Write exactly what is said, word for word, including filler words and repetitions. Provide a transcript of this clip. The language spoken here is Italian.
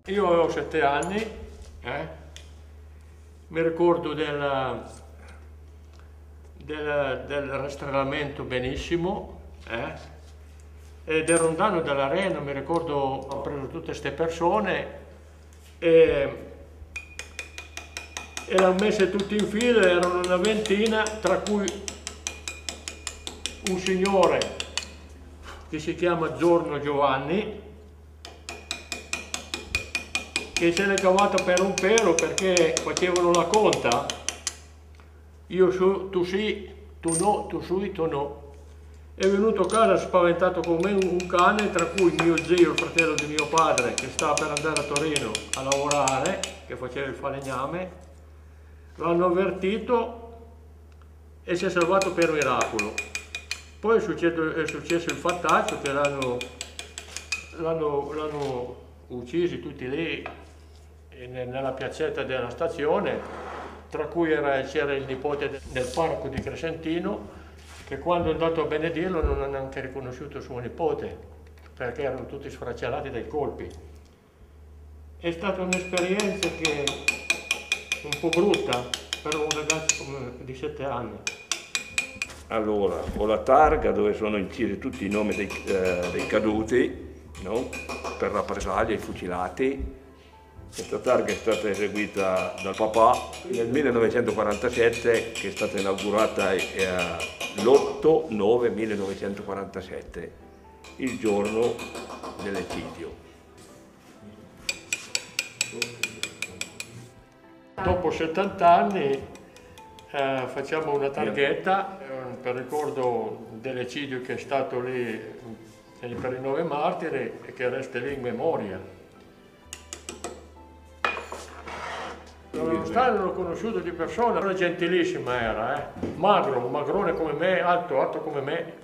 Io avevo sette anni, eh? Mi ricordo del, del, del rastrellamento benissimo, eh? Ed ero un danno dell'arena, mi ricordo, ho preso tutte queste persone e, e l'hanno messe tutti in fila, erano una ventina, tra cui un signore che si chiama Giorno Giovanni, che se l'è cavato per un pelo perché facevano la conta, io su, tu sì, tu no, tu su, tu no. È venuto a casa spaventato come un cane, tra cui mio zio, il fratello di mio padre, che stava per andare a Torino a lavorare, che faceva il falegname, l'hanno avvertito e si è salvato per miracolo. Poi è successo, è successo il fattaccio che l'hanno l'hanno uccisi tutti lì nella piazzetta della stazione, tra cui c'era il nipote del parroco di Crescentino, che quando è andato a benedirlo non ha neanche riconosciuto suo nipote, perché erano tutti sfracellati dai colpi. È stata un'esperienza che un po' brutta per un ragazzo di sette anni. Allora, ho la targa dove sono incisi tutti i nomi dei, eh, dei caduti, no? Per rappresaglia, i fucilati. Questa targa è stata eseguita dal papà nel millenovecentoquarantasette, che è stata inaugurata l'otto nove millenovecentoquarantasette, il giorno dell'eccidio. Dopo settanta anni eh, facciamo una targhetta eh, per ricordo dell'eccidio che è stato lì eh, per i nove martiri e che resta lì in memoria. Nonostante non l'ho conosciuto di persona, era gentilissima, era, eh? Magro, un magrone come me, alto, alto come me.